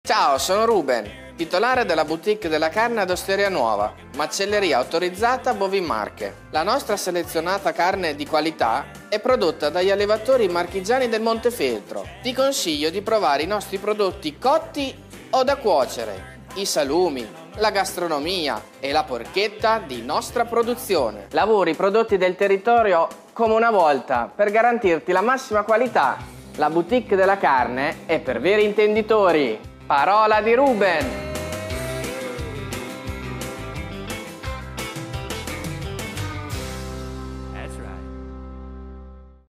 Ciao, sono Ruben, titolare della boutique della carne ad Osteria Nuova, macelleria autorizzata Bovin Marche. La nostra selezionata carne di qualità è prodotta dagli allevatori marchigiani del Montefeltro. Ti consiglio di provare i nostri prodotti cotti o da cuocere, i salumi, la gastronomia e la porchetta di nostra produzione. Lavori i prodotti del territorio come una volta per garantirti la massima qualità. La boutique della carne è per veri intenditori. Parola di Ruben!